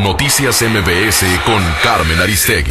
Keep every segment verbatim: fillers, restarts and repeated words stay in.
Noticias M B S con Carmen Aristegui.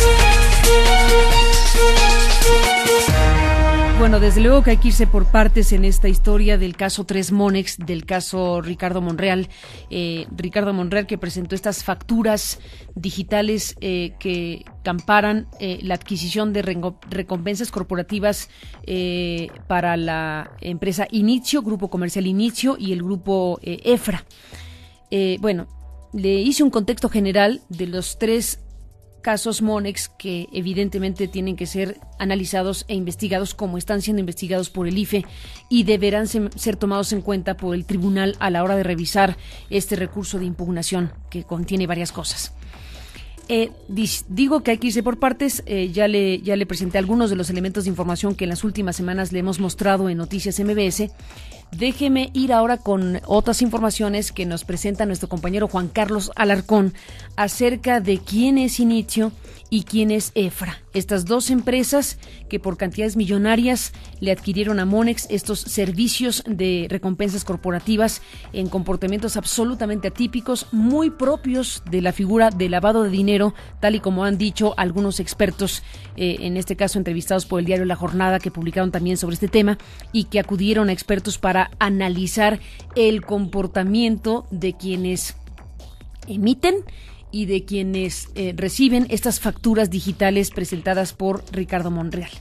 Bueno, desde luego que hay que irse por partes en esta historia del caso Tres Monex, del caso Ricardo Monreal. Eh, Ricardo Monreal, que presentó estas facturas digitales eh, que amparan eh, la adquisición de recompensas corporativas eh, para la empresa Inicio, Grupo Comercial Inicio, y el grupo eh, EFRA. Eh, bueno, le hice un contexto general de los tres casos Monex que evidentemente tienen que ser analizados e investigados como están siendo investigados por el I F E y deberán ser tomados en cuenta por el tribunal a la hora de revisar este recurso de impugnación que contiene varias cosas. Eh, digo que hay que irse por partes. Eh, ya le ya le presenté algunos de los elementos de información que en las últimas semanas le hemos mostrado en Noticias M B S. Déjeme ir ahora con otras informaciones que nos presenta nuestro compañero Juan Carlos Alarcón acerca de quién es Inicio y quién es EFRA. Estas dos empresas que por cantidades millonarias le adquirieron a Monex estos servicios de recompensas corporativas en comportamientos absolutamente atípicos, muy propios de la figura de lavado de dinero, tal y como han dicho algunos expertos, eh, en este caso entrevistados por el diario La Jornada, que publicaron también sobre este tema y que acudieron a expertos para analizar el comportamiento de quienes emiten y de quienes eh, reciben estas facturas digitales presentadas por Ricardo Monreal.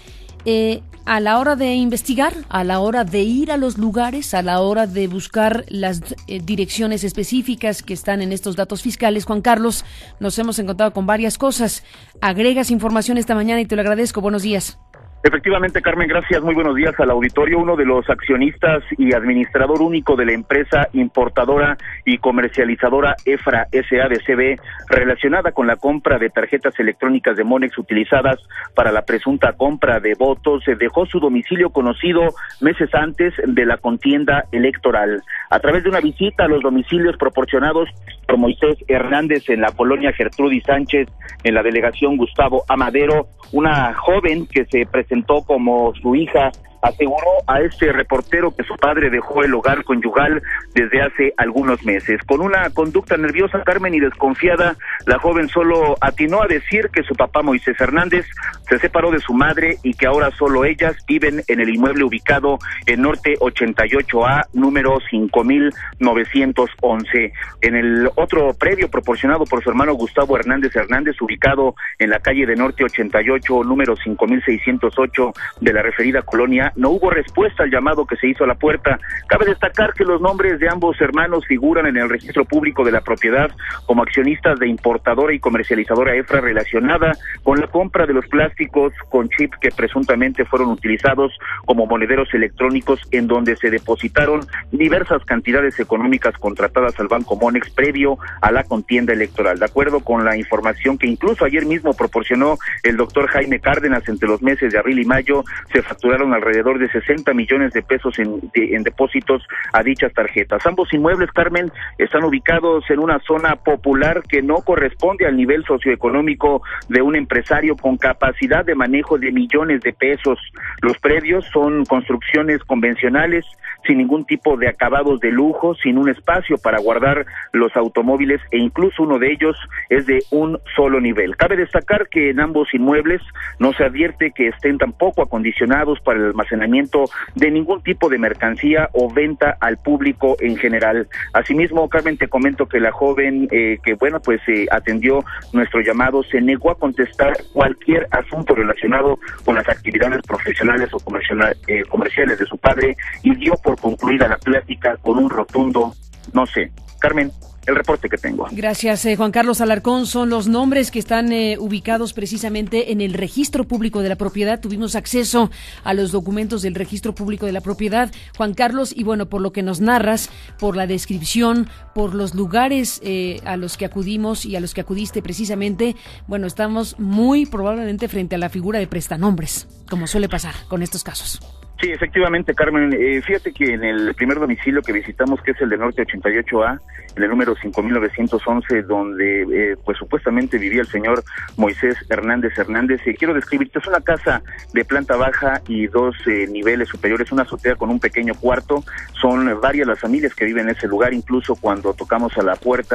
Eh, a la hora de investigar, a la hora de ir a los lugares, a la hora de buscar las eh, direcciones específicas que están en estos datos fiscales, Juan Carlos, nos hemos encontrado con varias cosas. Agregas información esta mañana y te lo agradezco. Buenos días. Efectivamente, Carmen, gracias. Muy buenos días al auditorio. Uno de los accionistas y administrador único de la empresa importadora y comercializadora EFRA S A de C B, relacionada con la compra de tarjetas electrónicas de Monex utilizadas para la presunta compra de votos, dejó su domicilio conocido meses antes de la contienda electoral. A través de una visita a los domicilios proporcionados por Moisés Hernández en la colonia Gertrudis Sánchez, en la delegación Gustavo Amadero, una joven que se presentó como su hija aseguró a este reportero que su padre dejó el hogar conyugal desde hace algunos meses. Con una conducta nerviosa, Carmen, y desconfiada, la joven solo atinó a decir que su papá Moisés Hernández se separó de su madre y que ahora solo ellas viven en el inmueble ubicado en Norte ochenta y ocho A, número cinco mil novecientos once. En el otro predio proporcionado por su hermano Gustavo Hernández Hernández, ubicado en la calle de Norte ochenta y ocho, número cinco mil seiscientos ocho de la referida colonia, no hubo respuesta al llamado que se hizo a la puerta. Cabe destacar que los nombres de ambos hermanos figuran en el registro público de la propiedad como accionistas de importadora y comercializadora EFRA, relacionada con la compra de los plásticos con chip que presuntamente fueron utilizados como monederos electrónicos, en donde se depositaron diversas cantidades económicas contratadas al Banco Monex previo a la contienda electoral. De acuerdo con la información que incluso ayer mismo proporcionó el doctor Jaime Cárdenas, entre los meses de abril y mayo se facturaron alrededor de sesenta millones de pesos en, de, en depósitos a dichas tarjetas. Ambos inmuebles, Carmen, están ubicados en una zona popular que no corresponde al nivel socioeconómico de un empresario con capacidad de manejo de millones de pesos. Los predios son construcciones convencionales, sin ningún tipo de acabados de lujo, sin un espacio para guardar los automóviles, e incluso uno de ellos es de un solo nivel. Cabe destacar que en ambos inmuebles no se advierte que estén tampoco acondicionados para el almacenamiento de ningún tipo de mercancía o venta al público en general. Asimismo, Carmen, te comento que la joven eh, que, bueno, pues eh, atendió nuestro llamado se negó a contestar cualquier asunto relacionado con las actividades profesionales o comercial, eh, comerciales de su padre, y dio por concluida la plática con un rotundo no sé. Carmen, el reporte que tengo. Gracias, eh, Juan Carlos Alarcón. Son los nombres que están eh, ubicados precisamente en el registro público de la propiedad. Tuvimos acceso a los documentos del registro público de la propiedad, Juan Carlos, y bueno, por lo que nos narras, por la descripción, por los lugares eh, a los que acudimos y a los que acudiste precisamente, bueno, estamos muy probablemente frente a la figura de prestanombres, como suele pasar con estos casos. Sí, efectivamente, Carmen. Eh, fíjate que en el primer domicilio que visitamos, que es el de Norte ochenta y ocho A, en el número cinco mil novecientos once, donde eh, pues supuestamente vivía el señor Moisés Hernández Hernández, eh, quiero describirte, es una casa de planta baja y dos eh, niveles superiores, una azotea con un pequeño cuarto. Son varias las familias que viven en ese lugar. Incluso cuando tocamos a la puerta,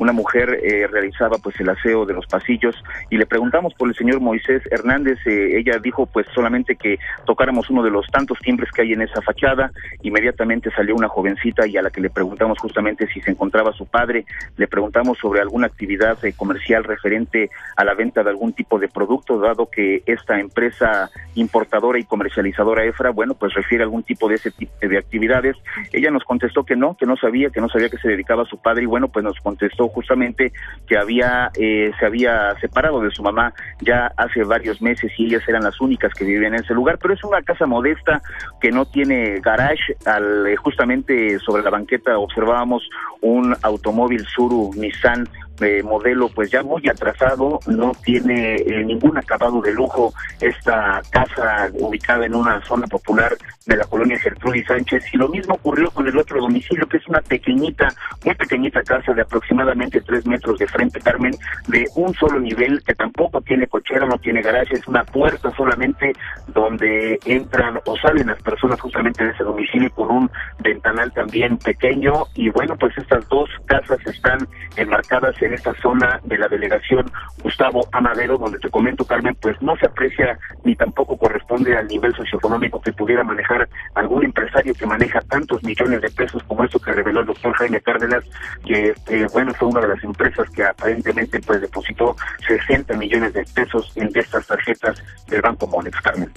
una mujer eh, realizaba pues el aseo de los pasillos y le preguntamos por el señor Moisés Hernández. Eh, ella dijo pues solamente que tocáramos uno de los tantos timbres que hay en esa fachada. Inmediatamente salió una jovencita y a la que le preguntamos justamente si se encontraba su padre, le preguntamos sobre alguna actividad eh, comercial referente a la venta de algún tipo de producto, dado que esta empresa importadora y comercializadora EFRA, bueno, pues refiere a algún tipo de ese tipo de actividades. Ella nos contestó que no, que no sabía, que no sabía que se dedicaba a su padre, y bueno, pues nos contestó justamente que había eh, se había separado de su mamá ya hace varios meses y ellas eran las únicas que vivían en ese lugar, pero es una casa modesta que no tiene garage. Al, eh, justamente sobre la banqueta observábamos un automóvil Tsuru Nissan eh, modelo pues ya muy atrasado, no tiene eh, ningún acabado de lujo esta casa ubicada en una zona popular de la colonia Gertrudis Sánchez, y lo mismo ocurrió con el otro domicilio, que es una pequeñita, muy pequeñita casa de aproximadamente tres metros de frente, Carmen, de un solo nivel, que tampoco tiene cochera, no tiene garaje, es una puerta solamente donde entran o salen las personas justamente de ese domicilio, con un ventanal también pequeño. Y bueno, pues estas dos casas están enmarcadas en esta zona de la delegación Gustavo Amadero, donde te comento, Carmen, pues no se aprecia ni tampoco corresponde al nivel socioeconómico que pudiera manejar algún empresario que maneja tantos millones de pesos como esto que reveló el doctor Jaime Cárdenas, que eh, bueno, fue una de las empresas que aparentemente pues depositó sesenta millones de pesos en estas tarjetas del Banco Monex, Carmen.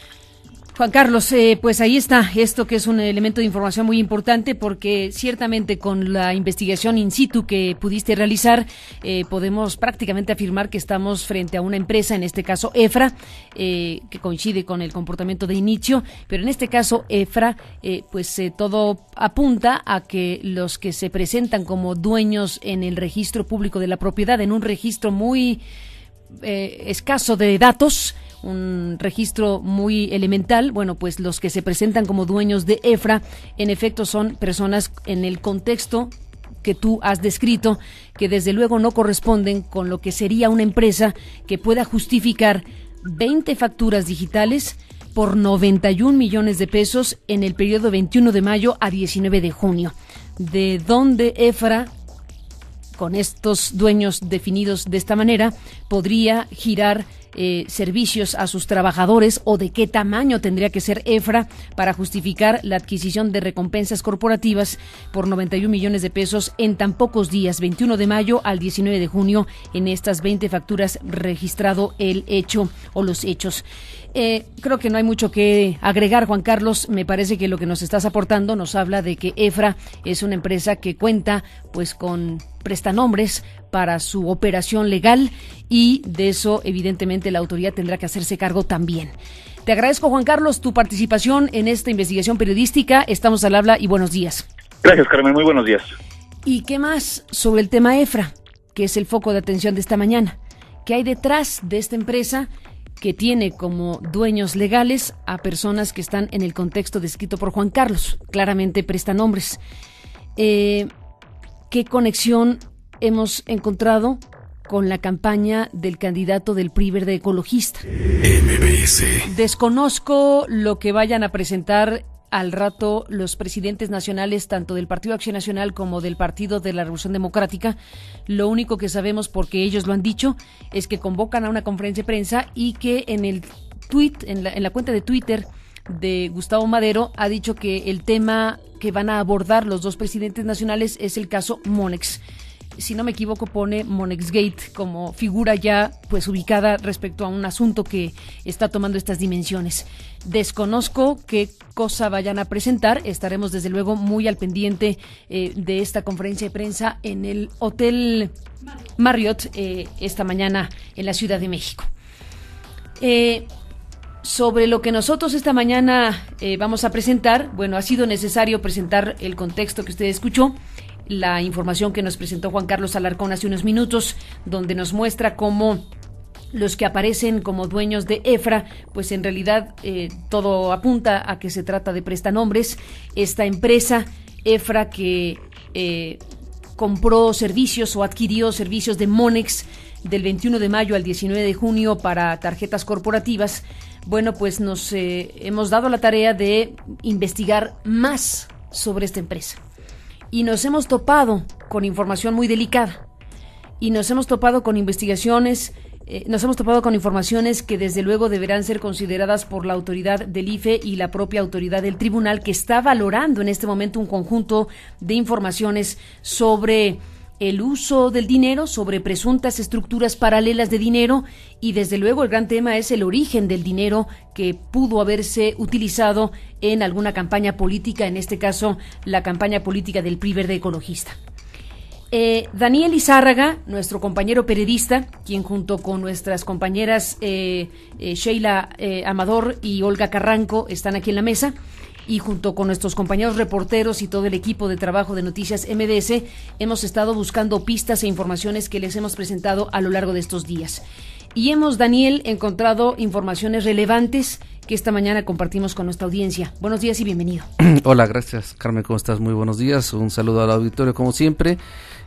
Juan Carlos, eh, pues ahí está esto, que es un elemento de información muy importante, porque ciertamente con la investigación in situ que pudiste realizar, eh, podemos prácticamente afirmar que estamos frente a una empresa, en este caso EFRA, eh, que coincide con el comportamiento de inicio, pero en este caso EFRA, eh, pues eh, todo apunta a que los que se presentan como dueños en el registro público de la propiedad, en un registro muy eh, escaso de datos, un registro muy elemental, bueno, pues los que se presentan como dueños de EFRA, en efecto son personas en el contexto que tú has descrito, que desde luego no corresponden con lo que sería una empresa que pueda justificar veinte facturas digitales por noventa y un millones de pesos en el periodo veintiuno de mayo a diecinueve de junio. ¿De dónde EFRA, con estos dueños definidos de esta manera, podría girar Eh, servicios a sus trabajadores, o de qué tamaño tendría que ser EFRA para justificar la adquisición de recompensas corporativas por noventa y un millones de pesos en tan pocos días, veintiuno de mayo al diecinueve de junio, en estas veinte facturas registrado el hecho o los hechos? Eh, creo que no hay mucho que agregar, Juan Carlos. Me parece que lo que nos estás aportando nos habla de que EFRA es una empresa que cuenta pues con prestanombres para su operación legal, y de eso evidentemente la autoridad tendrá que hacerse cargo también. Te agradezco, Juan Carlos, tu participación en esta investigación periodística. Estamos al habla y buenos días. Gracias, Carmen, muy buenos días. ¿Y qué más sobre el tema EFRA, que es el foco de atención de esta mañana? ¿Qué hay detrás de esta empresa que tiene como dueños legales a personas que están en el contexto descrito por Juan Carlos? Claramente prestanombres. Eh, ¿Qué conexión hemos encontrado con la campaña del candidato del P R I Verde ecologista? M B S. Desconozco lo que vayan a presentar al rato los presidentes nacionales, tanto del Partido Acción Nacional como del Partido de la Revolución Democrática. Lo único que sabemos, porque ellos lo han dicho, es que convocan a una conferencia de prensa, y que en el tweet, en la, en la cuenta de Twitter de Gustavo Madero, ha dicho que el tema que van a abordar los dos presidentes nacionales es el caso Monex. Si no me equivoco, pone Monexgate como figura ya pues ubicada respecto a un asunto que está tomando estas dimensiones. Desconozco qué cosa vayan a presentar. Estaremos desde luego muy al pendiente eh, de esta conferencia de prensa en el Hotel Marriott eh, esta mañana en la Ciudad de México. Eh, Sobre lo que nosotros esta mañana eh, vamos a presentar, bueno, ha sido necesario presentar el contexto que usted escuchó, la información que nos presentó Juan Carlos Alarcón hace unos minutos, donde nos muestra cómo los que aparecen como dueños de EFRA, pues en realidad eh, todo apunta a que se trata de prestanombres. Esta empresa EFRA que eh, compró servicios o adquirió servicios de Monex del veintiuno de mayo al diecinueve de junio para tarjetas corporativas. Bueno, pues nos eh, hemos dado la tarea de investigar más sobre esta empresa, y nos hemos topado con información muy delicada. y nos hemos topado con investigaciones, eh, nos hemos topado con informaciones que desde luego deberán ser consideradas por la autoridad del I F E y la propia autoridad del tribunal, que está valorando en este momento un conjunto de informaciones sobre el uso del dinero, sobre presuntas estructuras paralelas de dinero, y desde luego el gran tema es el origen del dinero que pudo haberse utilizado en alguna campaña política, en este caso la campaña política del P R I Verde Ecologista. Eh, Daniel Izárraga, nuestro compañero periodista, quien junto con nuestras compañeras eh, eh, Sheila eh, Amador y Olga Carranco están aquí en la mesa, y junto con nuestros compañeros reporteros y todo el equipo de trabajo de Noticias M D S, hemos estado buscando pistas e informaciones que les hemos presentado a lo largo de estos días. Y hemos, Daniel, encontrado informaciones relevantes que esta mañana compartimos con nuestra audiencia. Buenos días y bienvenido. Hola, gracias, Carmen, ¿cómo estás? Muy buenos días. Un saludo al auditorio, como siempre.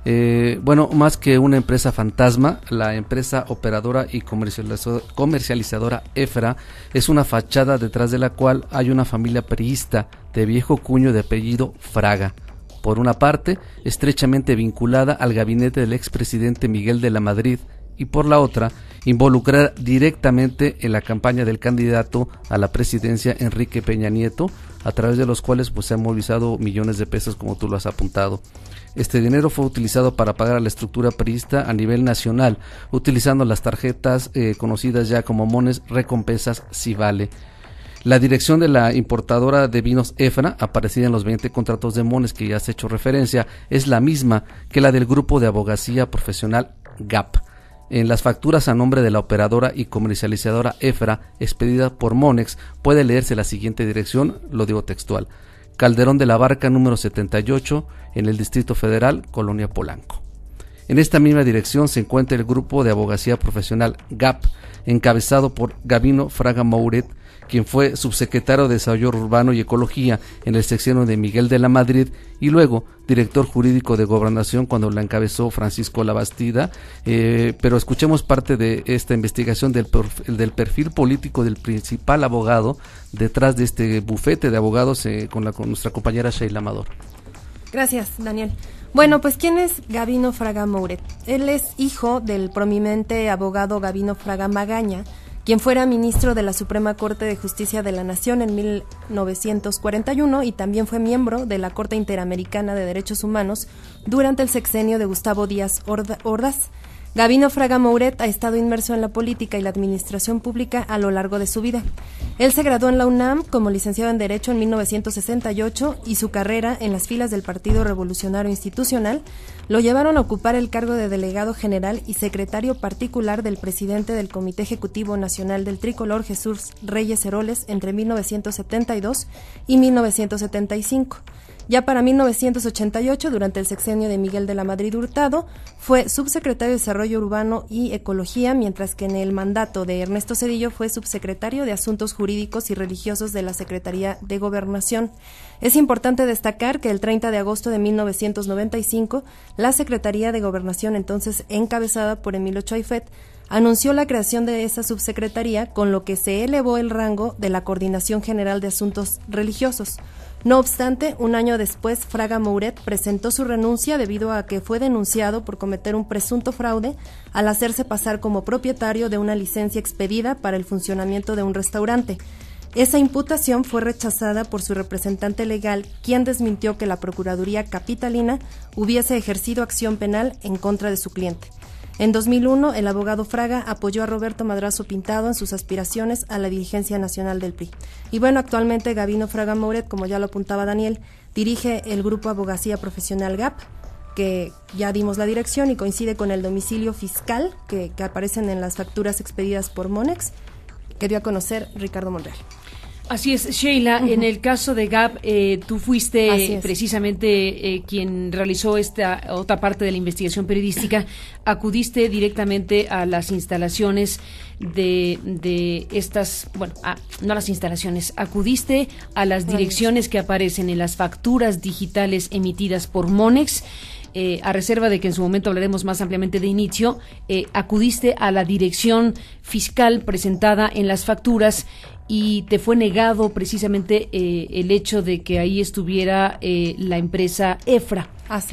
Eh, bueno, más que una empresa fantasma, la empresa operadora y comercializadora EFRA es una fachada detrás de la cual hay una familia priista de viejo cuño de apellido Fraga. Por una parte, estrechamente vinculada al gabinete del expresidente Miguel de la Madrid, y por la otra, involucrada directamente en la campaña del candidato a la presidencia Enrique Peña Nieto, a través de los cuales pues se han movilizado millones de pesos, como tú lo has apuntado. Este dinero fue utilizado para pagar a la estructura priista a nivel nacional, utilizando las tarjetas eh, conocidas ya como Mones Recompensas Civale. La dirección de la importadora de vinos EFRA, aparecida en los veinte contratos de Mones que ya has hecho referencia, es la misma que la del grupo de abogacía profesional G A P. En las facturas a nombre de la operadora y comercializadora EFRA, expedida por Monex, puede leerse la siguiente dirección, lo digo textual: Calderón de la Barca, número setenta y ocho, en el Distrito Federal, Colonia Polanco. En esta misma dirección se encuentra el grupo de abogacía profesional G A P, encabezado por Gabino Fraga Mouret, quien fue subsecretario de Desarrollo Urbano y Ecología en el sexenio de Miguel de la Madrid, y luego director jurídico de Gobernación cuando la encabezó Francisco Labastida. Eh, pero escuchemos parte de esta investigación del, del perfil político del principal abogado detrás de este bufete de abogados eh, con, la, con nuestra compañera Sheila Amador. Gracias, Daniel. Bueno, pues ¿quién es Gabino Fraga Mouret? Él es hijo del prominente abogado Gabino Fraga Magaña, quien fuera ministro de la Suprema Corte de Justicia de la Nación en mil novecientos cuarenta y uno y también fue miembro de la Corte Interamericana de Derechos Humanos durante el sexenio de Gustavo Díaz Ordaz. Gabino Fraga Mouret ha estado inmerso en la política y la administración pública a lo largo de su vida. Él se graduó en la UNAM como licenciado en Derecho en mil novecientos sesenta y ocho y su carrera en las filas del Partido Revolucionario Institucional lo llevaron a ocupar el cargo de delegado general y secretario particular del presidente del Comité Ejecutivo Nacional del Tricolor, Jesús Reyes Heroles, entre mil novecientos setenta y dos y mil novecientos setenta y cinco. Ya para mil novecientos ochenta y ocho, durante el sexenio de Miguel de la Madrid Hurtado, fue subsecretario de Desarrollo Urbano y Ecología, mientras que en el mandato de Ernesto Zedillo fue subsecretario de Asuntos Jurídicos y Religiosos de la Secretaría de Gobernación. Es importante destacar que el treinta de agosto de mil novecientos noventa y cinco, la Secretaría de Gobernación, entonces encabezada por Emilio Choifet, anunció la creación de esa subsecretaría, con lo que se elevó el rango de la Coordinación General de Asuntos Religiosos. No obstante, un año después, Fraga Mouret presentó su renuncia debido a que fue denunciado por cometer un presunto fraude al hacerse pasar como propietario de una licencia expedida para el funcionamiento de un restaurante. Esa imputación fue rechazada por su representante legal, quien desmintió que la Procuraduría Capitalina hubiese ejercido acción penal en contra de su cliente. En dos mil uno, el abogado Fraga apoyó a Roberto Madrazo Pintado en sus aspiraciones a la dirigencia nacional del P R I. Y bueno, actualmente Gabino Fraga Mouret, como ya lo apuntaba Daniel, dirige el grupo Abogacía Profesional G A P, que ya dimos la dirección y coincide con el domicilio fiscal que, que aparecen en las facturas expedidas por Monex, que dio a conocer Ricardo Monreal. Así es, Sheila, uh-huh. En el caso de G A P, eh, tú fuiste precisamente eh, quien realizó esta otra parte de la investigación periodística, acudiste directamente a las instalaciones de, de estas, bueno, a, no a las instalaciones, acudiste a las direcciones que aparecen en las facturas digitales emitidas por Monex. Eh, a reserva de que en su momento hablaremos más ampliamente de inicio, eh, acudiste a la dirección fiscal presentada en las facturas y te fue negado precisamente eh, el hecho de que ahí estuviera eh, la empresa EFRA. Así es.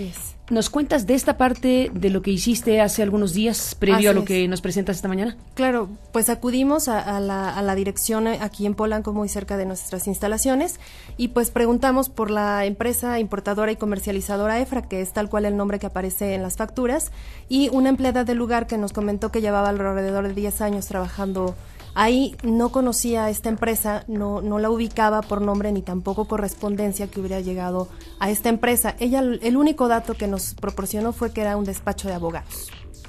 ¿Nos cuentas de esta parte de lo que hiciste hace algunos días, previo Así a lo es. que nos presentas esta mañana? Claro, pues acudimos a, a, la, a la dirección aquí en Polanco, muy cerca de nuestras instalaciones, y pues preguntamos por la empresa importadora y comercializadora EFRA, que es tal cual el nombre que aparece en las facturas, y una empleada del lugar que nos comentó que llevaba alrededor de diez años trabajando ahí. No conocía a esta empresa, no, no la ubicaba por nombre ni tampoco correspondencia que hubiera llegado a esta empresa. Ella, el único dato que nos proporcionó fue que era un despacho de abogados.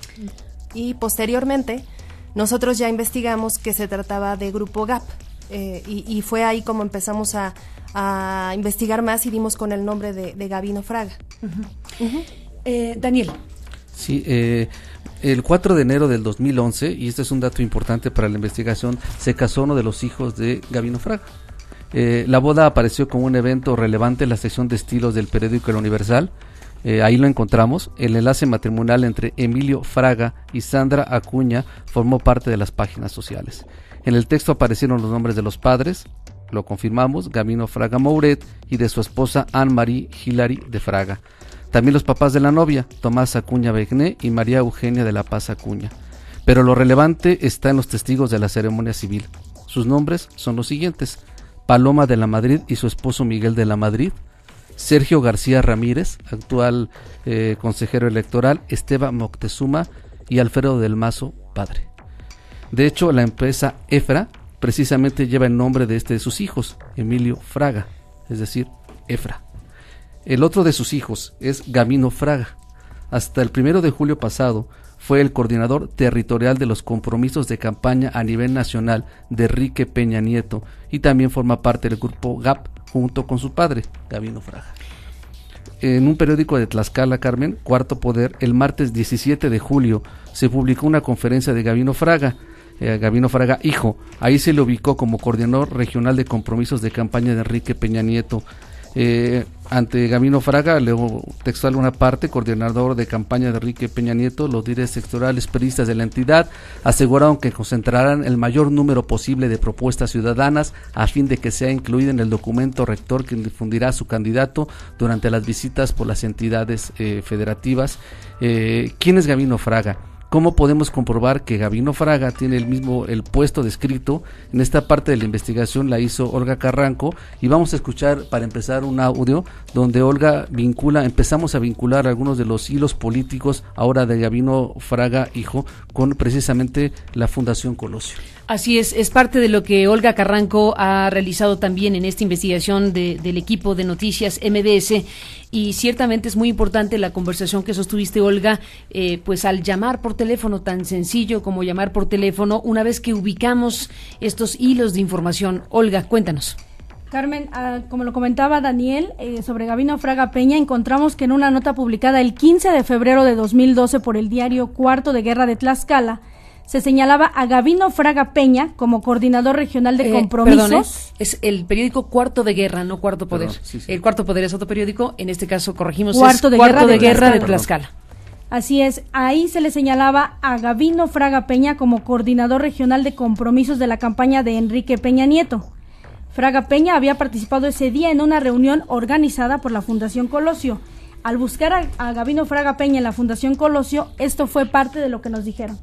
Y posteriormente, nosotros ya investigamos que se trataba de Grupo G A P, eh, y, y fue ahí como empezamos a, a investigar más y dimos con el nombre de, de Gabino Fraga. Uh-huh. Uh-huh. Eh, Daniel. Sí, eh, el cuatro de enero del dos mil once, y este es un dato importante para la investigación, se casó uno de los hijos de Gabino Fraga. Eh, la boda apareció como un evento relevante en la sección de estilos del periódico El Universal. Eh, ahí lo encontramos. El enlace matrimonial entre Emilio Fraga y Sandra Acuña formó parte de las páginas sociales. En el texto aparecieron los nombres de los padres, lo confirmamos, Gabino Fraga Mouret, y de su esposa Anne-Marie Hilary de Fraga. También los papás de la novia, Tomás Acuña Begné y María Eugenia de la Paz Acuña. Pero lo relevante está en los testigos de la ceremonia civil. Sus nombres son los siguientes: Paloma de la Madrid y su esposo Miguel de la Madrid, Sergio García Ramírez, actual eh, consejero electoral, Esteban Moctezuma y Alfredo del Mazo, padre. De hecho, la empresa EFRA precisamente lleva el nombre de este de sus hijos, Emilio Fraga, es decir, EFRA. El otro de sus hijos es Gabino Fraga. Hasta el primero de julio pasado fue el coordinador territorial de los compromisos de campaña a nivel nacional de Enrique Peña Nieto, y también forma parte del grupo G A P junto con su padre, Gabino Fraga. En un periódico de Tlaxcala, Carmen, Cuarto Poder, el martes diecisiete de julio se publicó una conferencia de Gabino Fraga, eh, Gabino Fraga hijo. Ahí se le ubicó como coordinador regional de compromisos de campaña de Enrique Peña Nieto. Eh, ante Gabino Fraga, leo textual una parte: coordinador de campaña de Enrique Peña Nieto, los líderes sectorales peristas de la entidad aseguraron que concentrarán el mayor número posible de propuestas ciudadanas a fin de que sea incluida en el documento rector que difundirá su candidato durante las visitas por las entidades eh, federativas. Eh, ¿Quién es Gabino Fraga? ¿Cómo podemos comprobar que Gabino Fraga tiene el mismo el puesto descrito? En esta parte de la investigación la hizo Olga Carranco, y vamos a escuchar para empezar un audio donde Olga vincula, empezamos a vincular algunos de los hilos políticos ahora de Gabino Fraga hijo con precisamente la Fundación Colosio. Así es, es parte de lo que Olga Carranco ha realizado también en esta investigación de, del equipo de noticias M B S, y ciertamente es muy importante la conversación que sostuviste, Olga, eh, pues al llamar por teléfono, tan sencillo como llamar por teléfono, una vez que ubicamos estos hilos de información. Olga, cuéntanos. Carmen, uh, como lo comentaba Daniel, eh, sobre Gabino Fraga Peña, encontramos que en una nota publicada el quince de febrero de dos mil doce por el diario Cuarto de Guerra de Tlaxcala, se señalaba a Gabino Fraga Peña como coordinador regional de eh, compromisos. Perdón, ¿eh? Es el periódico Cuarto de Guerra, no Cuarto Poder. Perdón, sí, sí. El Cuarto Poder es otro periódico, en este caso corregimos, Cuarto es de Cuarto Guerra de, de Guerra de Tlaxcala. Tlaxcala. Así es, ahí se le señalaba a Gabino Fraga Peña como coordinador regional de compromisos de la campaña de Enrique Peña Nieto. Fraga Peña había participado ese día en una reunión organizada por la Fundación Colosio. Al buscar a, a Gabino Fraga Peña en la Fundación Colosio, esto fue parte de lo que nos dijeron.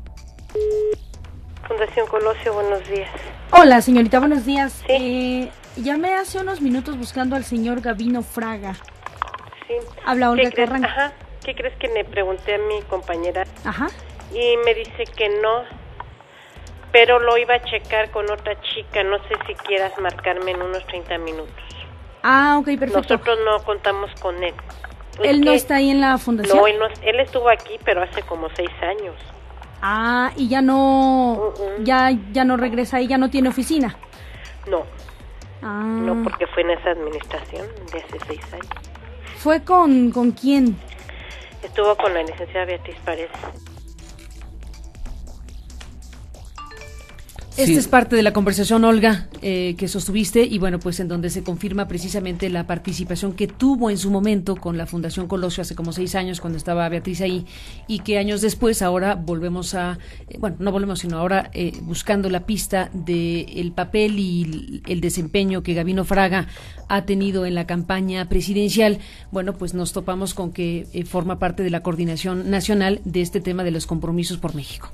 Fundación Colosio, buenos días. Hola, señorita, buenos días. Sí. Eh, llamé hace unos minutos buscando al señor Gabino Fraga. Sí. Habla Olga ¿Qué crees? Carranco. Ajá. ¿Qué crees que le pregunté a mi compañera? Ajá. Y me dice que no, pero lo iba a checar con otra chica. No sé si quieras marcarme en unos treinta minutos. Ah, ok, perfecto. Nosotros no contamos con él. ¿Él Es no que- está ahí en la fundación? No, él, no, él estuvo aquí, pero hace como seis años. Ah, y ya no, Uh-uh. ya, ya no regresa ahí, ya no tiene oficina. No, Ah. no, porque fue en esa administración de hace seis años. ¿Fue con, con quién? Estuvo con la licenciada Beatriz Paredes. Esta sí. es parte de la conversación, Olga, eh, que sostuviste y bueno, pues en donde se confirma precisamente la participación que tuvo en su momento con la Fundación Colosio hace como seis años cuando estaba Beatriz ahí y que años después ahora volvemos a, eh, bueno, no volvemos sino ahora eh, buscando la pista del papel y el desempeño que Gabino Fraga ha tenido en la campaña presidencial, bueno, pues nos topamos con que eh, forma parte de la coordinación nacional de este tema de los compromisos por México.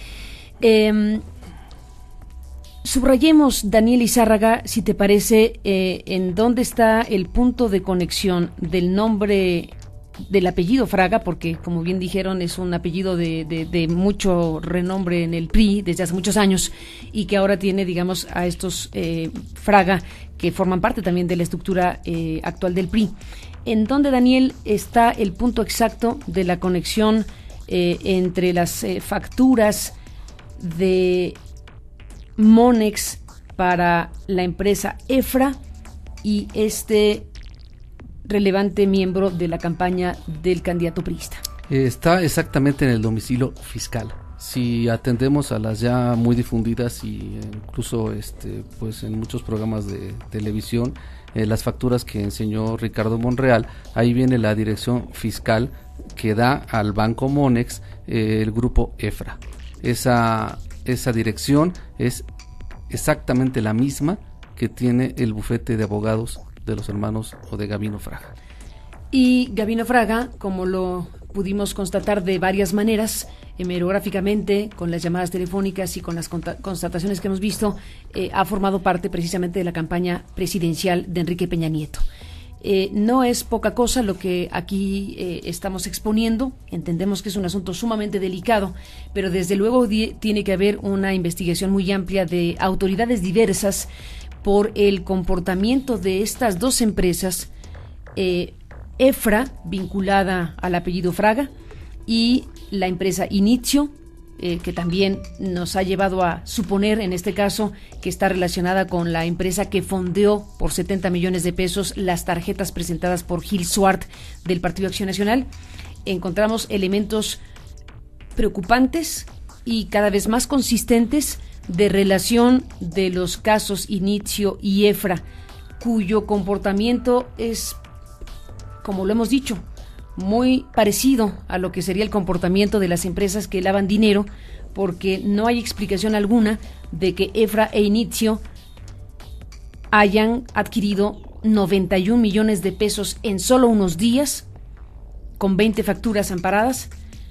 Eh, Subrayemos, Daniel Izárraga, si te parece, eh, en dónde está el punto de conexión del nombre, del apellido Fraga, porque, como bien dijeron, es un apellido de, de, de mucho renombre en el P R I desde hace muchos años y que ahora tiene, digamos, a estos eh, Fraga que forman parte también de la estructura eh, actual del P R I. ¿En dónde, Daniel, está el punto exacto de la conexión eh, entre las eh, facturas de Monex para la empresa EFRA y este relevante miembro de la campaña del candidato priista? Está exactamente en el domicilio fiscal. Si atendemos a las ya muy difundidas y incluso este pues en muchos programas de televisión, eh, las facturas que enseñó Ricardo Monreal, ahí viene la dirección fiscal que da al Banco Monex eh, el grupo EFRA. Esa Esa dirección es exactamente la misma que tiene el bufete de abogados de los hermanos o de Gabino Fraga. Y Gabino Fraga, como lo pudimos constatar de varias maneras, hemerográficamente, con las llamadas telefónicas y con las constataciones que hemos visto, eh, ha formado parte precisamente de la campaña presidencial de Enrique Peña Nieto. Eh, no es poca cosa lo que aquí eh, estamos exponiendo, entendemos que es un asunto sumamente delicado, pero desde luego di- tiene que haber una investigación muy amplia de autoridades diversas por el comportamiento de estas dos empresas, eh, EFRA, vinculada al apellido Fraga, y la empresa Inicio, Eh, que también nos ha llevado a suponer, en este caso, que está relacionada con la empresa que fondeó por setenta millones de pesos las tarjetas presentadas por Gil Swart del Partido Acción Nacional. Encontramos elementos preocupantes y cada vez más consistentes de relación de los casos Inicio y EFRA, cuyo comportamiento es, como lo hemos dicho, muy parecido a lo que sería el comportamiento de las empresas que lavan dinero, porque no hay explicación alguna de que EFRA e Inicio hayan adquirido noventa y un millones de pesos en solo unos días, con veinte facturas amparadas,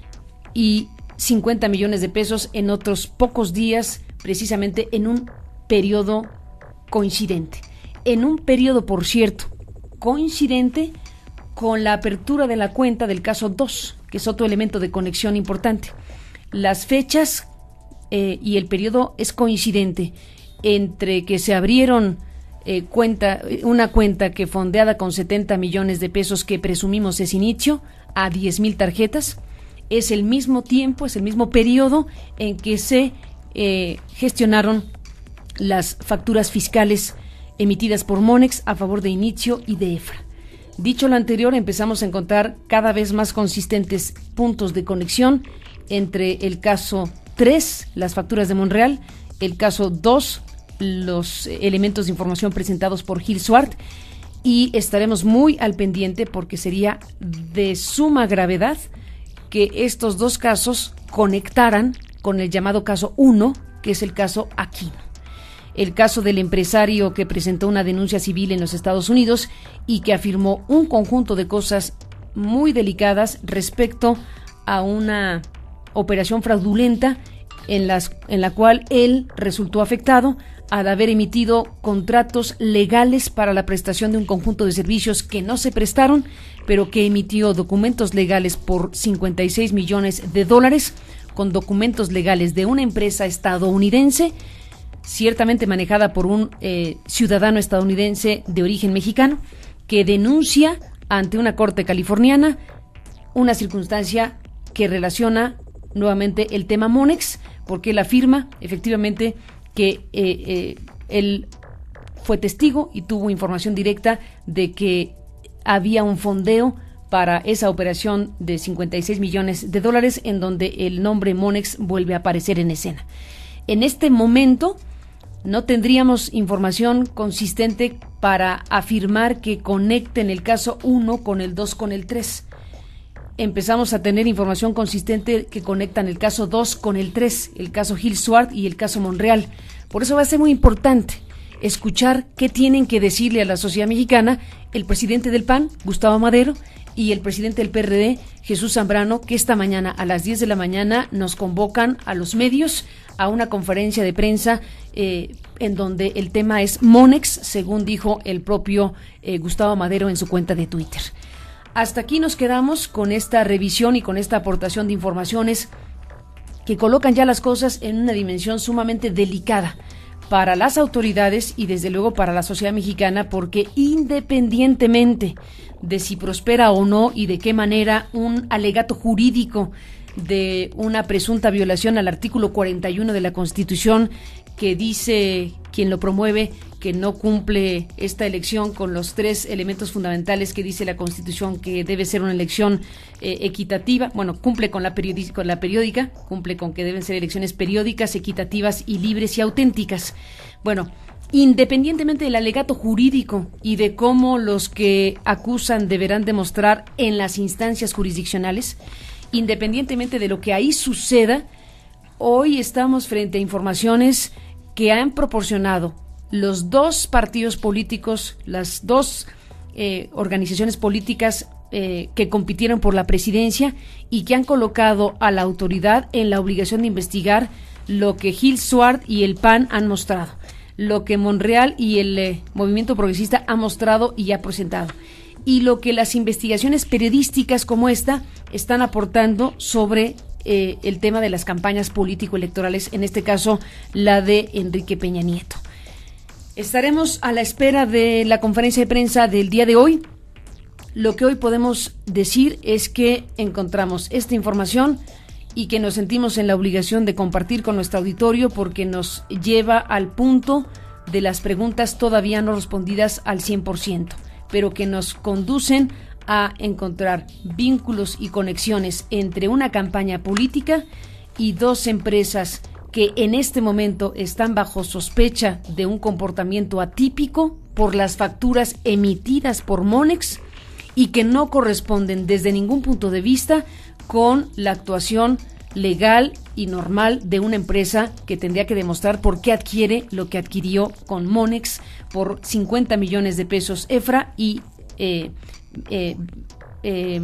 y cincuenta millones de pesos en otros pocos días, precisamente en un periodo coincidente. En un periodo, por cierto, coincidente con la apertura de la cuenta del caso dos, que es otro elemento de conexión importante. Las fechas eh, y el periodo es coincidente entre que se abrieron eh, cuenta, una cuenta que fondeada con setenta millones de pesos que presumimos es Inicio, a diez mil tarjetas. Es el mismo tiempo, es el mismo periodo en que se eh, gestionaron las facturas fiscales emitidas por Monex a favor de Inicio y de EFRA. Dicho lo anterior, empezamos a encontrar cada vez más consistentes puntos de conexión entre el caso tres, las facturas de Monreal, el caso dos, los elementos de información presentados por Gil Swart, y estaremos muy al pendiente porque sería de suma gravedad que estos dos casos conectaran con el llamado caso uno, que es el caso Aquino. El caso del empresario que presentó una denuncia civil en los Estados Unidos y que afirmó un conjunto de cosas muy delicadas respecto a una operación fraudulenta en, las, en la cual él resultó afectado al haber emitido contratos legales para la prestación de un conjunto de servicios que no se prestaron, pero que emitió documentos legales por cincuenta y seis millones de dólares, con documentos legales de una empresa estadounidense, ciertamente manejada por un eh, ciudadano estadounidense de origen mexicano, que denuncia ante una corte californiana una circunstancia que relaciona nuevamente el tema Monex, porque él afirma efectivamente que eh, eh, él fue testigo y tuvo información directa de que había un fondeo para esa operación de cincuenta y seis millones de dólares en donde el nombre Monex vuelve a aparecer en escena. En este momento no tendríamos información consistente para afirmar que conecten el caso uno con el dos con el tres. Empezamos a tener información consistente que conectan el caso dos con el tres, el caso Gil Swart y el caso Monreal. Por eso va a ser muy importante escuchar qué tienen que decirle a la sociedad mexicana el presidente del P A N, Gustavo Madero, y el presidente del P R D, Jesús Zambrano, que esta mañana a las diez de la mañana nos convocan a los medios a una conferencia de prensa eh, en donde el tema es Monex, según dijo el propio eh, Gustavo Madero en su cuenta de Twitter. Hasta aquí nos quedamos con esta revisión y con esta aportación de informaciones que colocan ya las cosas en una dimensión sumamente delicada para las autoridades y desde luego para la sociedad mexicana, porque independientemente de si prospera o no y de qué manera un alegato jurídico de una presunta violación al artículo cuarenta y uno de la Constitución, que dice quien lo promueve que no cumple esta elección con los tres elementos fundamentales que dice la Constitución, que debe ser una elección eh, equitativa, bueno, cumple con la, periodi- con la periódica, cumple con que deben ser elecciones periódicas, equitativas y libres y auténticas. Bueno, independientemente del alegato jurídico y de cómo los que acusan deberán demostrar en las instancias jurisdiccionales, independientemente de lo que ahí suceda, hoy estamos frente a informaciones que han proporcionado los dos partidos políticos, las dos eh, organizaciones políticas eh, que compitieron por la presidencia y que han colocado a la autoridad en la obligación de investigar lo que Gil Swart y el P A N han mostrado, lo que Monreal y el eh, Movimiento Progresista han mostrado y ha presentado, y lo que las investigaciones periodísticas como esta están aportando sobre eh, el tema de las campañas político-electorales, en este caso la de Enrique Peña Nieto. Estaremos a la espera de la conferencia de prensa del día de hoy. Lo que hoy podemos decir es que encontramos esta información y que nos sentimos en la obligación de compartir con nuestro auditorio porque nos lleva al punto de las preguntas todavía no respondidas al cien por ciento, pero que nos conducen a encontrar vínculos y conexiones entre una campaña política y dos empresas que en este momento están bajo sospecha de un comportamiento atípico por las facturas emitidas por Monex y que no corresponden desde ningún punto de vista con la actuación legal y normal de una empresa que tendría que demostrar por qué adquiere lo que adquirió con Monex por cincuenta millones de pesos EFRA y eh, eh, eh,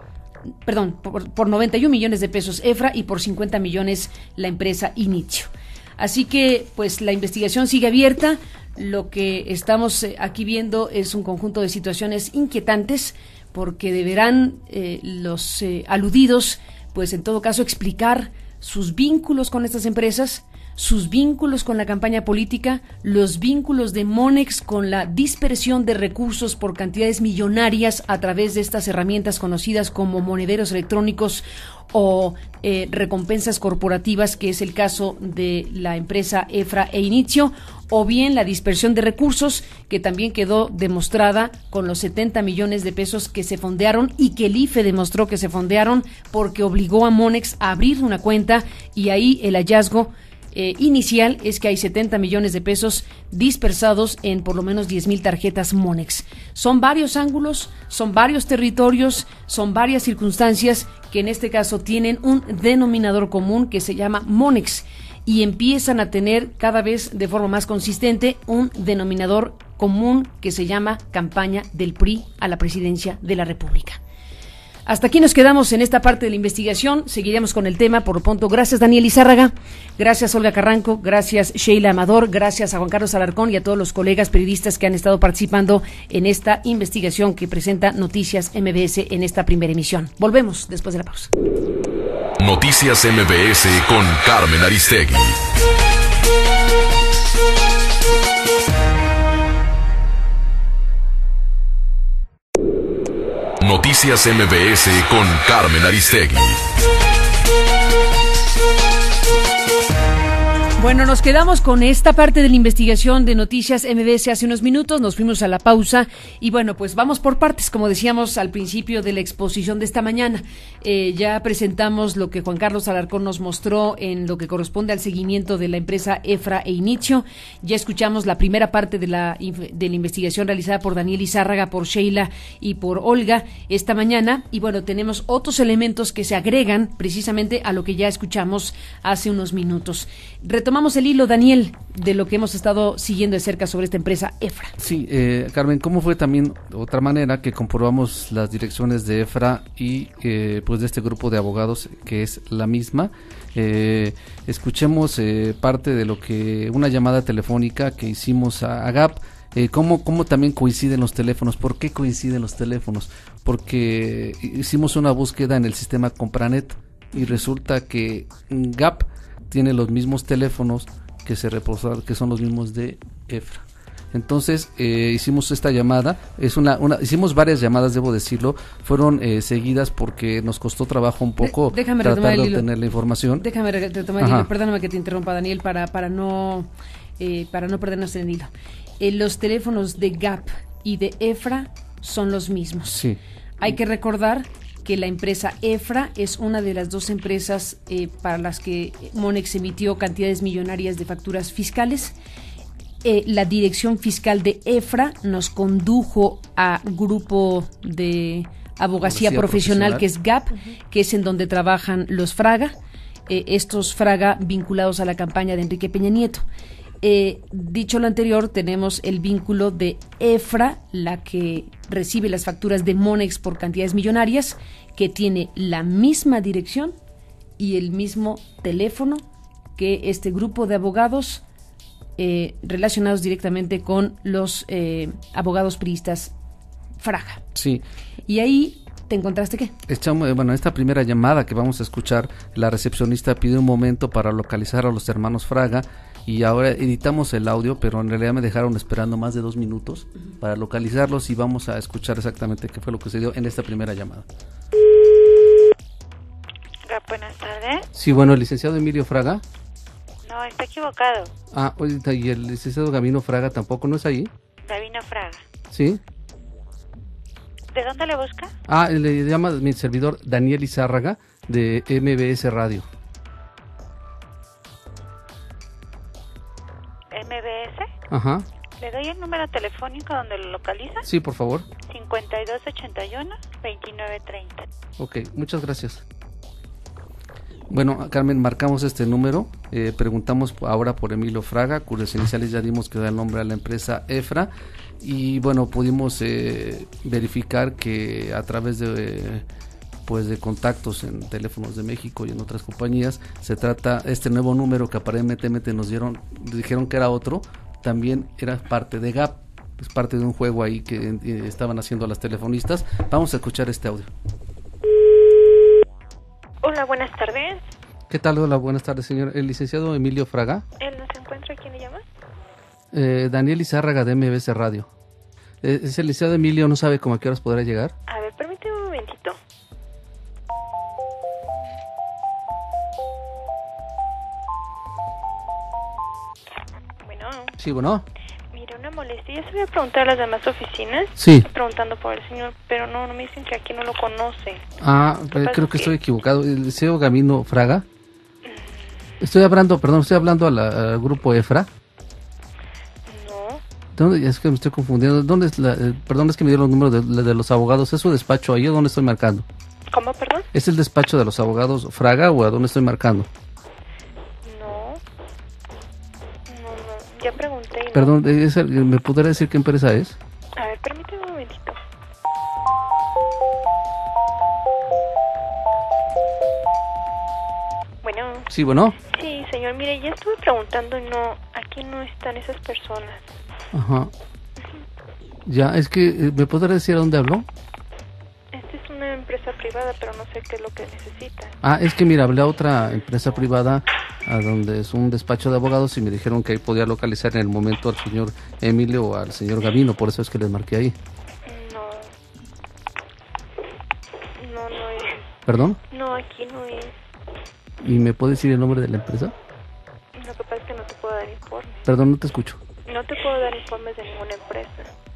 perdón, por, por noventa y un millones de pesos EFRA y por cincuenta millones la empresa Inicio. Así que, pues, la investigación sigue abierta. Lo que estamos eh, aquí viendo es un conjunto de situaciones inquietantes porque deberán eh, los eh, aludidos, pues, en todo caso, explicar sus vínculos con estas empresas, sus vínculos con la campaña política, los vínculos de Monex con la dispersión de recursos por cantidades millonarias a través de estas herramientas conocidas como monederos electrónicos o eh, recompensas corporativas, que es el caso de la empresa EFRA e Inicio, o bien la dispersión de recursos que también quedó demostrada con los setenta millones de pesos que se fondearon y que el I F E demostró que se fondearon porque obligó a Monex a abrir una cuenta, y ahí el hallazgo Eh, inicial es que hay setenta millones de pesos dispersados en por lo menos diez mil tarjetas Monex. Son varios ángulos, son varios territorios, son varias circunstancias que en este caso tienen un denominador común que se llama Monex y empiezan a tener cada vez de forma más consistente un denominador común que se llama campaña del P R I a la presidencia de la República. Hasta aquí nos quedamos en esta parte de la investigación. Seguiremos con el tema. Por lo pronto, gracias Daniel Izárraga, gracias Olga Carranco, gracias Sheila Amador, gracias a Juan Carlos Alarcón y a todos los colegas periodistas que han estado participando en esta investigación que presenta Noticias M B S en esta primera emisión. Volvemos después de la pausa. Noticias M B S con Carmen Aristegui. Noticias M B S con Carmen Aristegui. Bueno, nos quedamos con esta parte de la investigación de Noticias M B S hace unos minutos, nos fuimos a la pausa y bueno, pues vamos por partes, como decíamos al principio de la exposición de esta mañana. Eh, ya presentamos lo que Juan Carlos Alarcón nos mostró en lo que corresponde al seguimiento de la empresa EFRA e Inicio. Ya escuchamos la primera parte de la, de la investigación realizada por Daniel Izárraga, por Sheila y por Olga esta mañana y bueno, tenemos otros elementos que se agregan precisamente a lo que ya escuchamos hace unos minutos. Retomamos el hilo, Daniel, de lo que hemos estado siguiendo de cerca sobre esta empresa EFRA. Sí, eh, Carmen, ¿cómo fue también otra manera que comprobamos las direcciones de EFRA y eh, pues de este grupo de abogados que es la misma? Eh, escuchemos eh, parte de lo que, una llamada telefónica que hicimos a, a Gap. Eh, ¿cómo, ¿Cómo también coinciden los teléfonos? ¿Por qué coinciden los teléfonos? Porque hicimos una búsqueda en el sistema Compranet y resulta que Gap tiene los mismos teléfonos que se reposan, que son los mismos de EFRA. Entonces eh, hicimos esta llamada, es una, una, hicimos varias llamadas, debo decirlo, fueron eh, seguidas porque nos costó trabajo un poco de, déjame tratar de obtener la información. Déjame retomar el hilo, perdóname que te interrumpa, Daniel, para para no eh, para no perdernos en el hilo. Eh, los teléfonos de Gap y de EFRA son los mismos. Sí. Hay que recordar que la empresa EFRA es una de las dos empresas eh, para las que Monex emitió cantidades millonarias de facturas fiscales. Eh, la dirección fiscal de EFRA nos condujo a grupo de abogacía, abogacía profesional, profesional que es Gap, uh-huh. que es en donde trabajan los Fraga, eh, estos Fraga vinculados a la campaña de Enrique Peña Nieto. Eh, dicho lo anterior, tenemos el vínculo de EFRA, la que recibe las facturas de Monex por cantidades millonarias, que tiene la misma dirección y el mismo teléfono que este grupo de abogados eh, relacionados directamente con los eh, abogados priistas Fraga. Sí. Y ahí... ¿Te encontraste qué? Echamos, bueno, esta primera llamada que vamos a escuchar, la recepcionista pide un momento para localizar a los hermanos Fraga y ahora editamos el audio, pero en realidad me dejaron esperando más de dos minutos uh-huh. para localizarlos y vamos a escuchar exactamente qué fue lo que se dio en esta primera llamada. Buenas tardes. Sí, bueno, el licenciado Emilio Fraga. No, está equivocado. Ah, y el licenciado Gabino Fraga tampoco, ¿no es ahí? Gabino Fraga. Sí. ¿De dónde le busca? Ah, le llama mi servidor Daniel Izárraga de M B S Radio. ¿M B S? Ajá. ¿Le doy el número telefónico donde lo localiza? Sí, por favor. cincuenta y dos ochenta y uno, veintinueve treinta. Ok, muchas gracias. Bueno, Carmen, marcamos este número, eh, preguntamos ahora por Emilio Fraga, cuyas iniciales ya dimos que da el nombre a la empresa EFRA, y bueno, pudimos eh, verificar que a través de eh, pues de contactos en teléfonos de México y en otras compañías, se trata, este nuevo número que aparentemente nos dieron, dijeron que era otro, también era parte de Gap, es parte de un juego ahí que eh, estaban haciendo las telefonistas. Vamos a escuchar este audio. Hola, buenas tardes. ¿Qué tal? Hola, buenas tardes, señor. El licenciado Emilio Fraga. ¿Él no se encuentra? ¿Quién le llama? Eh, Daniel Izárraga de M B S Radio. Eh, ¿Es el licenciado Emilio? ¿No sabe cómo a qué horas podrá llegar? A ver, permíteme un momentito. Bueno. Sí, bueno. Mira, una molestia. Ya se voy a preguntar a las demás oficinas. Sí. Estoy preguntando por el señor, pero no, no me dicen que aquí no lo conoce. Ah, eh, creo que estoy equivocado. ¿El licenciado Gabino Fraga? Estoy hablando, perdón, estoy hablando al, al grupo EFRA. No. ¿Dónde? Es que me estoy confundiendo. ¿Dónde es la, eh, perdón, es que me dieron los números de, de los abogados. ¿Es su despacho ahí o dónde estoy marcando? ¿Cómo, perdón? ¿Es el despacho de los abogados Fraga o a dónde estoy marcando? No. No, no. Ya pregunté. Y no. Perdón, ¿es el, ¿me podría decir qué empresa es? A ver, permíteme un momentito. Bueno. Sí, bueno. Sí, señor, mire, ya estuve preguntando y no, aquí no están esas personas. Ajá. Ya, es que, ¿me podrá decir a dónde habló? Esta es una empresa privada, pero no sé qué es lo que necesita. Ah, es que mira, hablé a otra empresa privada, a donde es un despacho de abogados, y me dijeron que ahí podía localizar en el momento al señor Emilio o al señor Gabino, por eso es que les marqué ahí. No. No, no es. ¿Perdón? No, aquí no es. ¿Y me puede decir el nombre de la empresa? Lo que pasa es que no Perdón, no te escucho. No te puedo dar informes de ninguna empresa.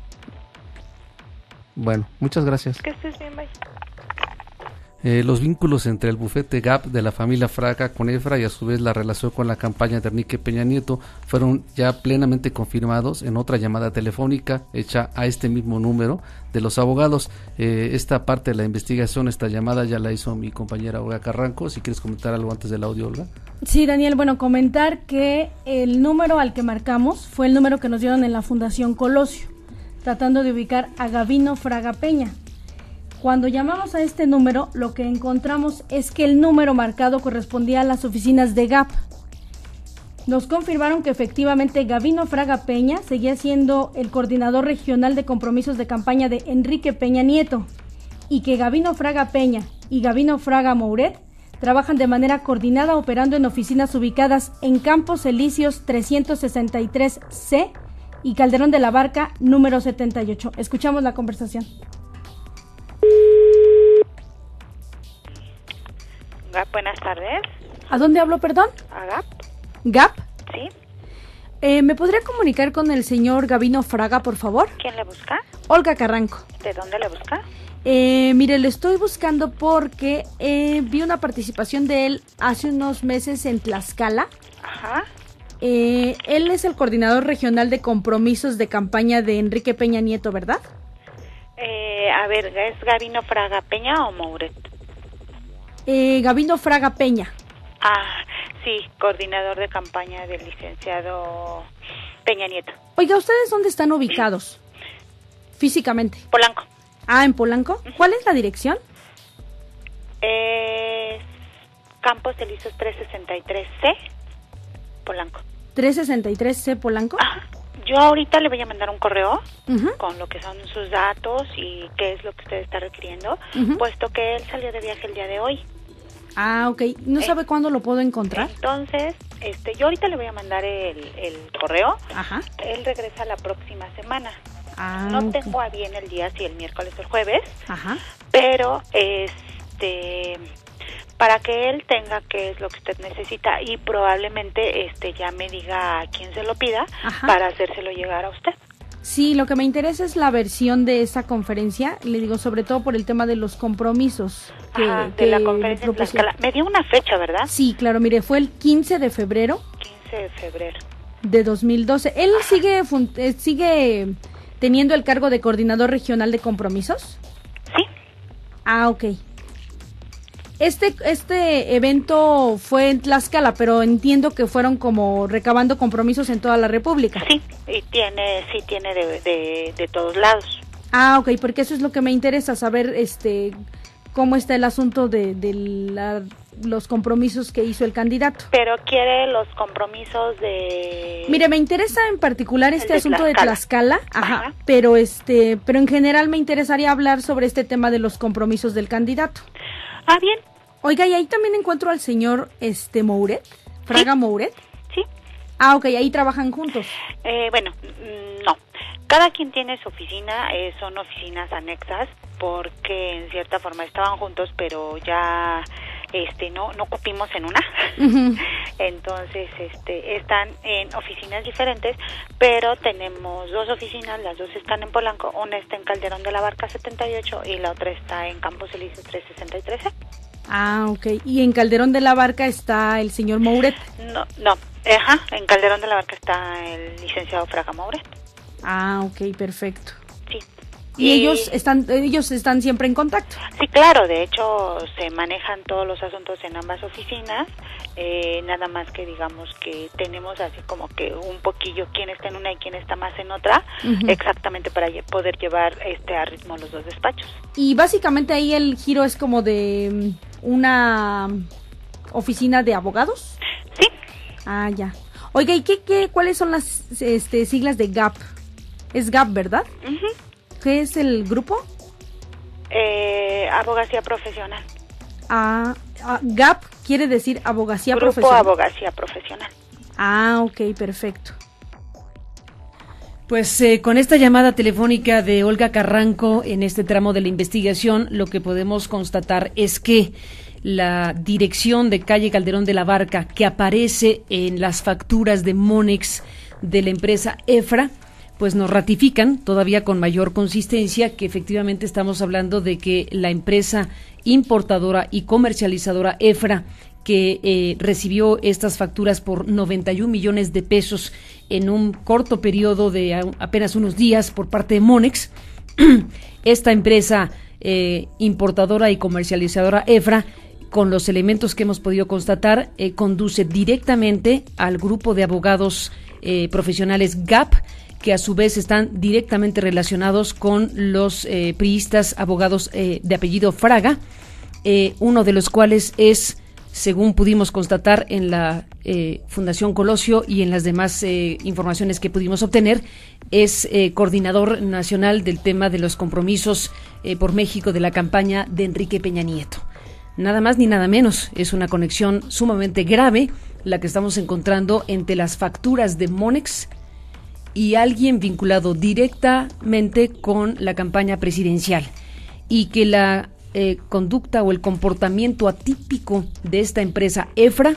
Bueno, muchas gracias. Que estés bien, bye. Eh, los vínculos entre el bufete G A P de la familia Fraga con EFRA y a su vez la relación con la campaña de Enrique Peña Nieto fueron ya plenamente confirmados en otra llamada telefónica hecha a este mismo número de los abogados. Eh, esta parte de la investigación, esta llamada ya la hizo mi compañera Olga Carranco. Si quieres comentar algo antes del audio, Olga. Sí, Daniel, bueno, comentar que el número al que marcamos fue el número que nos dieron en la Fundación Colosio, tratando de ubicar a Gabino Fraga Peña. Cuando llamamos a este número, lo que encontramos es que el número marcado correspondía a las oficinas de G A P. Nos confirmaron que efectivamente Gabino Fraga Peña seguía siendo el coordinador regional de compromisos de campaña de Enrique Peña Nieto y que Gabino Fraga Peña y Gabino Fraga Mouret trabajan de manera coordinada operando en oficinas ubicadas en Campos Elíseos trescientos sesenta y tres C y Calderón de la Barca número setenta y ocho. Escuchamos la conversación. G A P, buenas tardes. ¿A dónde hablo, perdón? ¿A G A P? ¿G A P? Sí. Eh, ¿Me podría comunicar con el señor Gabino Fraga, por favor? ¿Quién le busca? Olga Carranco. ¿De dónde le busca? Eh, mire, le estoy buscando porque eh, vi una participación de él hace unos meses en Tlaxcala. Ajá. Eh, él es el coordinador regional de compromisos de campaña de Enrique Peña Nieto, ¿verdad? Eh, a ver, ¿es Gabino Fraga Peña o Mouret? Eh, Gabino Fraga Peña. Ah, sí, coordinador de campaña del licenciado Peña Nieto. Oiga, ¿ustedes dónde están ubicados? Físicamente. Polanco. Ah, ¿en Polanco? ¿Cuál es la dirección? Es Campos Elíseos trescientos sesenta y tres C, Polanco. ¿trescientos sesenta y tres C Polanco? Ah, yo ahorita le voy a mandar un correo uh-huh. con lo que son sus datos y qué es lo que usted está requiriendo, uh-huh. puesto que él salió de viaje el día de hoy. Ah, ok. ¿No eh, sabe cuándo lo puedo encontrar? Entonces, este, yo ahorita le voy a mandar el, el correo. Ajá. Él regresa la próxima semana. Ah, no okay. tengo a bien el día, si el miércoles o el jueves. Ajá. Pero, este, para que él tenga qué es lo que usted necesita y probablemente, este, ya me diga a quién se lo pida. Ajá. Para hacérselo llegar a usted. Sí, lo que me interesa es la versión de esa conferencia, le digo, sobre todo por el tema de los compromisos. Que, Ajá, de que la conferencia en Tlaxcala. Me dio una fecha, ¿verdad? Sí, claro, mire, fue el quince de febrero. quince de febrero. De dos mil doce. ¿Él sigue, eh, sigue teniendo el cargo de coordinador regional de compromisos? Sí. Ah, ok. Este, este evento fue en Tlaxcala, pero entiendo que fueron como recabando compromisos en toda la República. Sí, y tiene, sí tiene de, de, de todos lados. Ah, ok, porque eso es lo que me interesa, saber este cómo está el asunto de, de la, los compromisos que hizo el candidato. Pero quiere los compromisos de... Mire, me interesa en particular este de asunto Tlaxcala. de Tlaxcala, ajá, Ajá, pero este, pero en general me interesaría hablar sobre este tema de los compromisos del candidato. Ah, bien. Oiga, y ahí también encuentro al señor este Mouret, Fraga ¿Sí? Mouret. Sí. Ah, ok, ahí trabajan juntos. Eh, bueno, no. Cada quien tiene su oficina, eh, son oficinas anexas, porque en cierta forma estaban juntos, pero ya este no no cupimos en una. Uh-huh. Entonces, este están en oficinas diferentes, pero tenemos dos oficinas, las dos están en Polanco, una está en Calderón de la Barca setenta y ocho y la otra está en Campos Elíseos trescientos sesenta y tres. Ah, ok. Y en Calderón de la Barca está el señor Mouret. No, no. Ajá, en Calderón de la Barca está el licenciado Fraga Mouret. Ah, ok, perfecto. Sí. ¿Y, y ellos están ellos están siempre en contacto? Sí, claro, de hecho se manejan todos los asuntos en ambas oficinas, eh, nada más que digamos que tenemos así como que un poquillo quién está en una y quién está más en otra, uh-huh. exactamente para lle- poder llevar este a ritmo los dos despachos. Y básicamente ahí el giro es como de una oficina de abogados. Sí. Ah, ya. Oiga, ¿y qué, qué, cuáles son las este, siglas de G A P? Es G A P, ¿verdad? Uh-huh. ¿Qué es el grupo? Eh, abogacía profesional. Ah, ah, G A P quiere decir abogacía Grupo profesional. Grupo Abogacía Profesional. Ah, ok, perfecto. Pues eh, con esta llamada telefónica de Olga Carranco en este tramo de la investigación, lo que podemos constatar es que la dirección de calle Calderón de la Barca que aparece en las facturas de Monex de la empresa EFRA, pues nos ratifican todavía con mayor consistencia que efectivamente estamos hablando de que la empresa importadora y comercializadora EFRA, que eh, recibió estas facturas por noventa y un millones de pesos en un corto periodo de a, apenas unos días por parte de Monex, esta empresa eh, importadora y comercializadora EFRA, con los elementos que hemos podido constatar, eh, conduce directamente al grupo de abogados eh, profesionales G A P, que a su vez están directamente relacionados con los eh, priistas abogados eh, de apellido Fraga, eh, uno de los cuales es, según pudimos constatar en la eh, Fundación Colosio y en las demás eh, informaciones que pudimos obtener, es eh, coordinador nacional del tema de los compromisos eh, por México de la campaña de Enrique Peña Nieto. Nada más ni nada menos, es una conexión sumamente grave la que estamos encontrando entre las facturas de Monex y alguien vinculado directamente con la campaña presidencial, y que la eh, conducta o el comportamiento atípico de esta empresa EFRA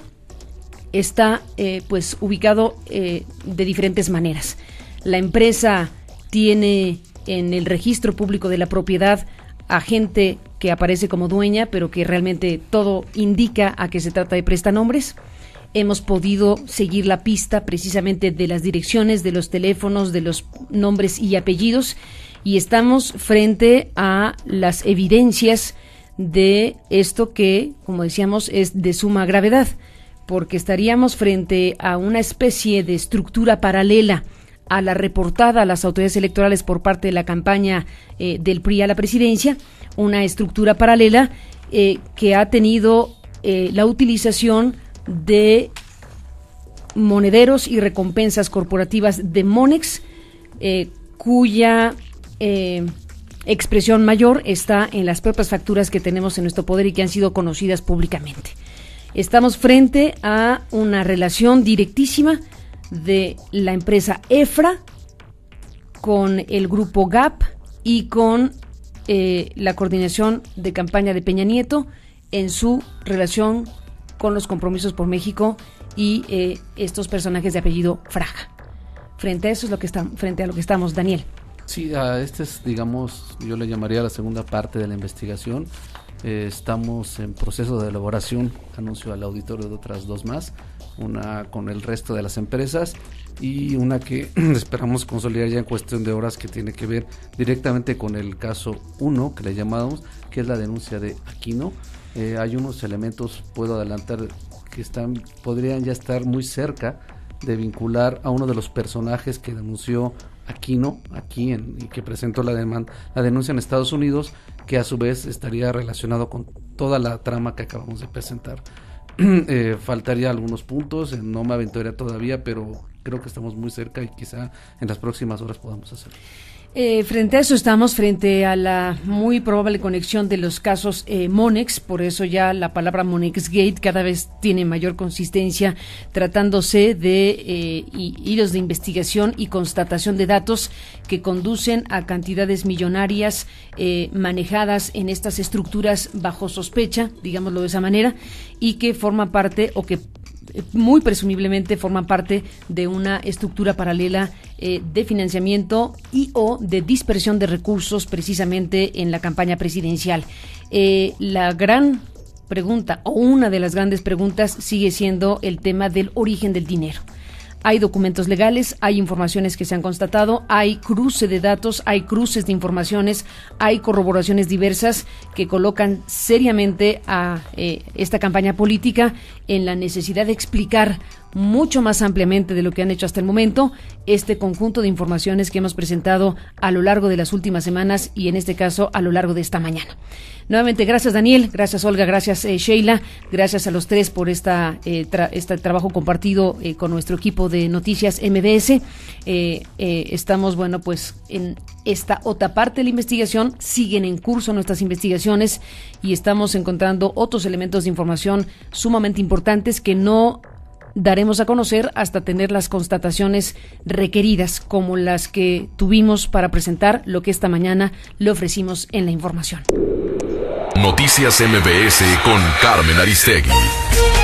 está eh, pues ubicado eh, de diferentes maneras. La empresa tiene en el registro público de la propiedad a gente que aparece como dueña, pero que realmente todo indica a que se trata de prestanombres. Hemos podido seguir la pista precisamente de las direcciones, de los teléfonos, de los nombres y apellidos, y estamos frente a las evidencias de esto que, como decíamos, es de suma gravedad, porque estaríamos frente a una especie de estructura paralela a la reportada a las autoridades electorales por parte de la campaña eh, del P R I a la presidencia, una estructura paralela eh, que ha tenido eh, la utilización de monederos y recompensas corporativas de Monex, eh, cuya eh, expresión mayor está en las propias facturas que tenemos en nuestro poder y que han sido conocidas públicamente. Estamos frente a una relación directísima de la empresa EFRA con el grupo G A P y con eh, la coordinación de campaña de Peña Nieto en su relación con los compromisos por México y eh, estos personajes de apellido Fraga. Frente a eso es lo que está, frente a lo que estamos, Daniel. Sí, a este es, digamos, yo le llamaría la segunda parte de la investigación. Eh, estamos en proceso de elaboración, anuncio al auditorio de otras dos más, una con el resto de las empresas y una que esperamos consolidar ya en cuestión de horas, que tiene que ver directamente con el caso uno, que le llamamos, que es la denuncia de Aquino. Eh, hay unos elementos, puedo adelantar, que están podrían ya estar muy cerca de vincular a uno de los personajes que denunció Aquino aquí en, y que presentó la, demanda, la denuncia en Estados Unidos, que a su vez estaría relacionado con toda la trama que acabamos de presentar. eh, faltaría algunos puntos, eh, no me aventuraría todavía, pero creo que estamos muy cerca y quizá en las próximas horas podamos hacerlo. Eh, frente a eso estamos frente a la muy probable conexión de los casos eh, Monex, por eso ya la palabra Monex Gate cada vez tiene mayor consistencia, tratándose de eh, hilos de investigación y constatación de datos que conducen a cantidades millonarias eh, manejadas en estas estructuras bajo sospecha, digámoslo de esa manera, y que forman parte o que muy presumiblemente forman parte de una estructura paralela eh, de financiamiento y o de dispersión de recursos precisamente en la campaña presidencial. Eh, la gran pregunta, o una de las grandes preguntas, sigue siendo el tema del origen del dinero. Hay documentos legales, hay informaciones que se han constatado, hay cruce de datos, hay cruces de informaciones, hay corroboraciones diversas que colocan seriamente a eh, esta campaña política en la necesidad de explicar mucho más ampliamente de lo que han hecho hasta el momento este conjunto de informaciones que hemos presentado a lo largo de las últimas semanas y en este caso a lo largo de esta mañana. Nuevamente, gracias Daniel, gracias Olga, gracias eh, Sheila, gracias a los tres por esta eh, tra- este trabajo compartido eh, con nuestro equipo de Noticias M B S. Eh, eh, estamos, bueno, pues en esta otra parte de la investigación, siguen en curso nuestras investigaciones y estamos encontrando otros elementos de información sumamente importantes que no daremos a conocer hasta tener las constataciones requeridas, como las que tuvimos para presentar lo que esta mañana le ofrecimos en la información. Noticias M B S con Carmen Aristegui.